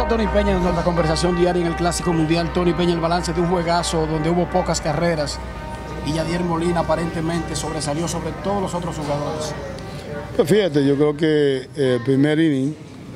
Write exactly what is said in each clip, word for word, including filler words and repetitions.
a Tony Peña en nuestra conversación diaria en el Clásico Mundial. Tony Peña, el balance de un juegazo donde hubo pocas carreras y Yadier Molina aparentemente sobresalió sobre todos los otros jugadores. Pues fíjate, yo creo que el eh, primer inning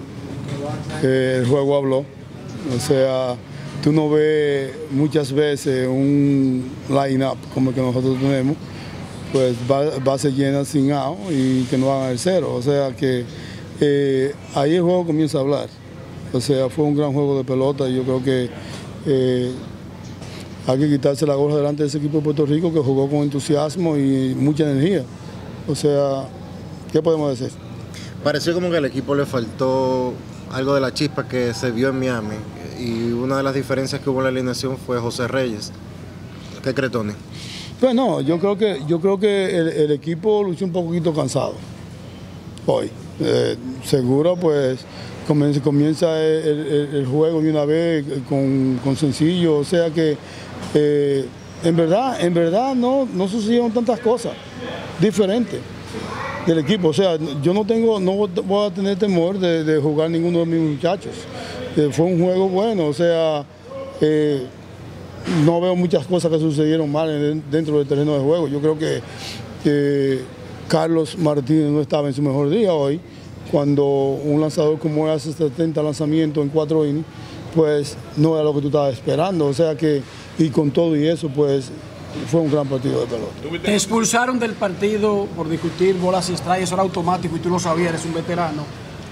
eh, el juego habló. O sea, tú no ves muchas veces un line-up como el que nosotros tenemos, pues base llena sin out y que no hagan el cero. O sea que eh, ahí el juego comienza a hablar. O sea, fue un gran juego de pelota y yo creo que eh, hay que quitarse la gorra delante de ese equipo de Puerto Rico que jugó con entusiasmo y mucha energía. O sea, ¿qué podemos decir? Pareció como que al equipo le faltó algo de la chispa que se vio en Miami y una de las diferencias que hubo en la alineación fue José Reyes. ¿Qué cree Tony? Pues no, yo creo que, yo creo que el, el equipo lució un poquito cansado hoy. Eh, seguro pues comienza, comienza el, el, el juego de una vez con, con sencillo, o sea que eh, en verdad, en verdad no, no sucedieron tantas cosas diferentes del equipo. O sea, yo no tengo, no voy a tener temor de, de jugar ninguno de mis muchachos. Eh, fue un juego bueno, o sea, eh, no veo muchas cosas que sucedieron mal dentro del terreno de juego. Yo creo que eh, Carlos Martínez no estaba en su mejor día hoy, cuando un lanzador como él hace setenta lanzamientos en cuatro innings, pues no era lo que tú estabas esperando. O sea que, y con todo y eso, pues fue un gran partido de pelota. Te expulsaron del partido por discutir bolas y strikes, eso era automático y tú lo sabías, eres un veterano.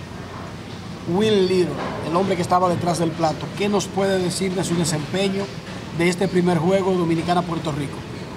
Will Little, el hombre que estaba detrás del plato, ¿qué nos puede decir de su desempeño de este primer juego Dominicana-Puerto Rico?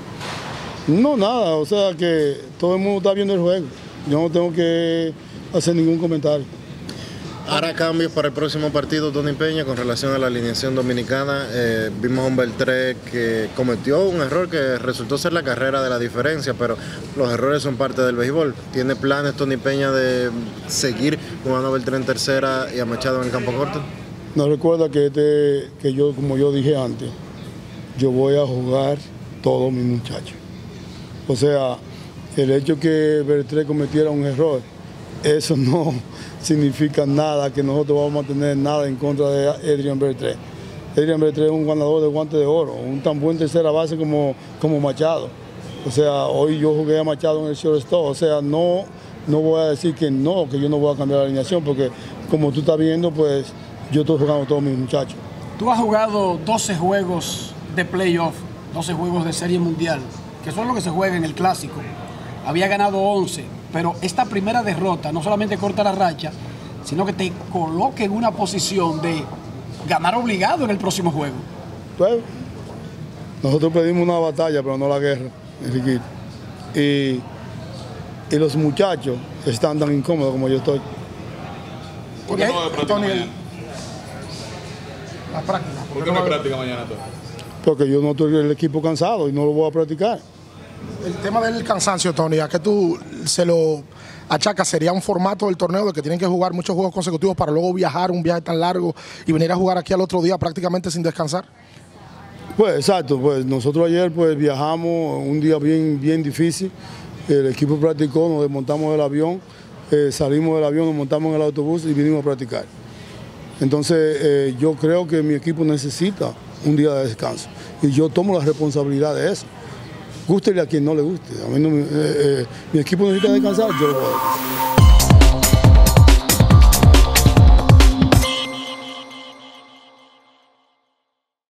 No, nada, o sea que todo el mundo está viendo el juego. Yo no tengo que hacer ningún comentario. ¿Hará cambios para el próximo partido Tony Peña con relación a la alineación dominicana? Eh, vimos a un Beltré que cometió un error que resultó ser la carrera de la diferencia, pero los errores son parte del béisbol. ¿Tiene planes Tony Peña de seguir jugando a Beltré en tercera y a Machado en el campo corto? No, recuerda que, este, que yo, como yo dije antes, yo voy a jugar todos mis muchachos. O sea, el hecho que Beltré cometiera un error, eso no significa nada, que nosotros vamos a tener nada en contra de Adrian Beltré. Adrian Beltré es un ganador de guante de oro, un tan buen tercera base como, como Machado. O sea, hoy yo jugué a Machado en el shortstop, o sea, no, no voy a decir que no, que yo no voy a cambiar la alineación, porque como tú estás viendo, pues yo estoy jugando a todos mis muchachos. Tú has jugado doce juegos de playoff, doce juegos de serie mundial, que son lo que se juega en el Clásico. Había ganado once, pero esta primera derrota no solamente corta la racha, sino que te coloca en una posición de ganar obligado en el próximo juego. Pues, nosotros pedimos una batalla, pero no la guerra, Enriquito. Y, y los muchachos están tan incómodos como yo estoy. ¿Por qué no va a práctica Tony, mañana? La práctica. ¿Por qué no hay práctica mañana, Tony? Porque yo no estoy el equipo cansado y no lo voy a practicar. El tema del cansancio, Tony, ¿a qué tú se lo achacas? ¿Sería un formato del torneo de que tienen que jugar muchos juegos consecutivos para luego viajar un viaje tan largo y venir a jugar aquí al otro día prácticamente sin descansar? Pues exacto, pues nosotros ayer pues viajamos un día bien, bien difícil. El equipo practicó, nos desmontamos del avión, eh, salimos del avión, nos montamos en el autobús y vinimos a practicar. Entonces eh, yo creo que mi equipo necesita un día de descanso y yo tomo la responsabilidad de eso. Gústele a quien no le guste. A mí no, eh, eh, mi equipo necesita descansar, yo lo voy a descansar.